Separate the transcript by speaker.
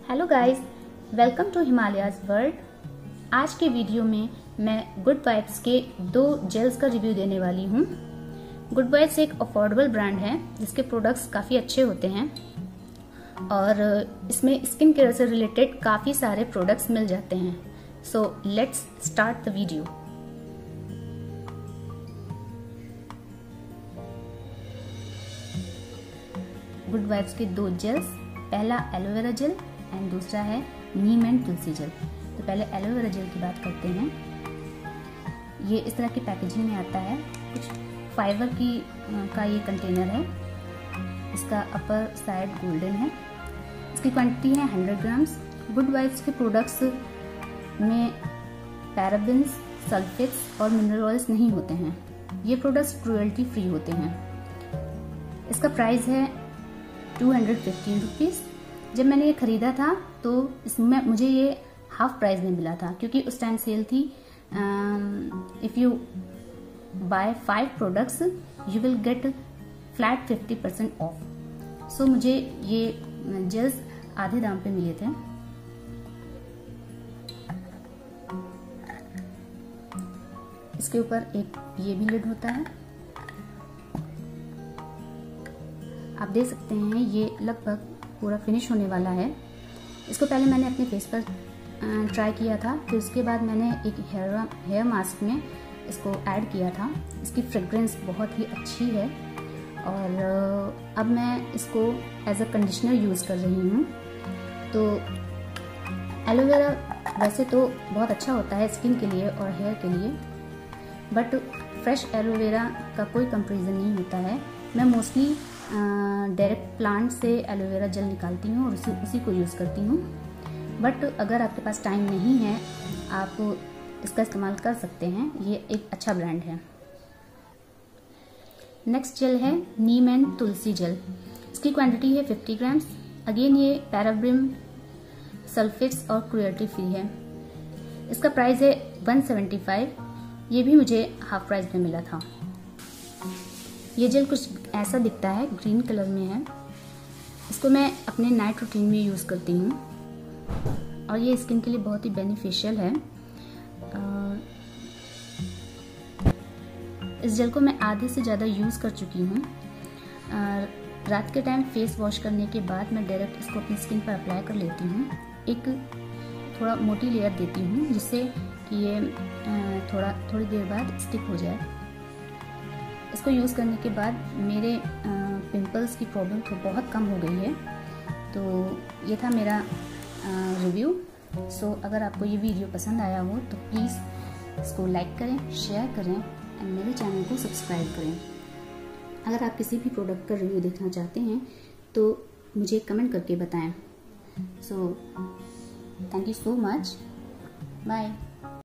Speaker 1: Hello guys, welcome to Himalayas world. आज के video में मैं गुड वाइब्स के 2 जेल्स का रिव्यू देने वाली हूँ। गुड वाइब्स एक अफोर्डेबल ब्रांड है जिसके प्रोडक्ट्स काफ़ी अच्छे होते हैं और इसमें स्किन केयर से रिलेटेड काफ़ी सारे प्रोडक्ट्स मिल जाते हैं। सो let's start the video. Good vibes के 2 जेल्स, पहला एलोवेरा जेल एंड दूसरा है नीम एंड तुलसी जेल। तो पहले एलोवेरा जेल की बात करते हैं। ये इस तरह की पैकेजिंग में आता है, कुछ फाइबर का ये कंटेनर है। इसका अपर साइड गोल्डन है। इसकी क्वांटिटी है 100 ग्राम्स। गुड वाइब्स के प्रोडक्ट्स में पैराबेन्स, सल्फेट्स और मिनरल ऑयल्स नहीं होते हैं। ये प्रोडक्ट्स क्रुएल्टी फ्री होते हैं। इसका प्राइस है 215 रुपीज़। जब मैंने ये खरीदा था तो इसमें मुझे ये हाफ प्राइस में मिला था क्योंकि उस टाइम सेल थी। If you buy 5 products you will get flat 50% off. So मुझे ये जेल्स आधे दाम पे मिले थे। इसके ऊपर एक ये भी लिड होता है। आप देख सकते हैं ये लगभग पूरा फिनिश होने वाला है। इसको पहले मैंने अपने फेस पर ट्राई किया था, फिर उसके बाद मैंने एक हेयर मास्क में इसको ऐड किया था। इसकी फ्रेग्रेंस बहुत ही अच्छी है और अब मैं इसको एज अ कंडीशनर यूज़ कर रही हूँ। तो एलोवेरा वैसे तो बहुत अच्छा होता है स्किन के लिए और हेयर के लिए, बट फ्रेश एलोवेरा का कोई कंपैरिजन नहीं होता है। मैं मोस्टली डायरेक्ट प्लांट से एलोवेरा जेल निकालती हूँ और उसी को यूज़ करती हूँ। बट अगर आपके पास टाइम नहीं है आप इसका इस्तेमाल कर सकते हैं। ये एक अच्छा ब्रांड है। नेक्स्ट जेल है नीम एंड तुलसी जेल। इसकी क्वांटिटी है 50 ग्राम्स। अगेन ये पैराबिन, सल्फेट्स और क्रुएल्टी फ्री है। इसका प्राइस है 175। ये भी मुझे हाफ प्राइस में मिला था। ये जेल कुछ ऐसा दिखता है, ग्रीन कलर में है। इसको मैं अपने नाइट रूटीन में यूज़ करती हूँ और ये स्किन के लिए बहुत ही बेनिफिशियल है। इस जेल को मैं आधे से ज़्यादा यूज़ कर चुकी हूँ। रात के टाइम फेस वॉश करने के बाद मैं डायरेक्ट इसको अपनी स्किन पर अप्लाई कर लेती हूँ। एक थोड़ा मोटी लेयर देती हूँ जिससे कि ये थोड़ी देर बाद स्टिक हो जाए। इसको यूज़ करने के बाद मेरे पिंपल्स की प्रॉब्लम तो बहुत कम हो गई है। तो ये था मेरा रिव्यू। सो अगर आपको ये वीडियो पसंद आया हो तो प्लीज़ इसको लाइक करें, शेयर करें एंड मेरे चैनल को सब्सक्राइब करें। अगर आप किसी भी प्रोडक्ट का रिव्यू देखना चाहते हैं तो मुझे कमेंट करके बताएं। So thank you so much. Bye.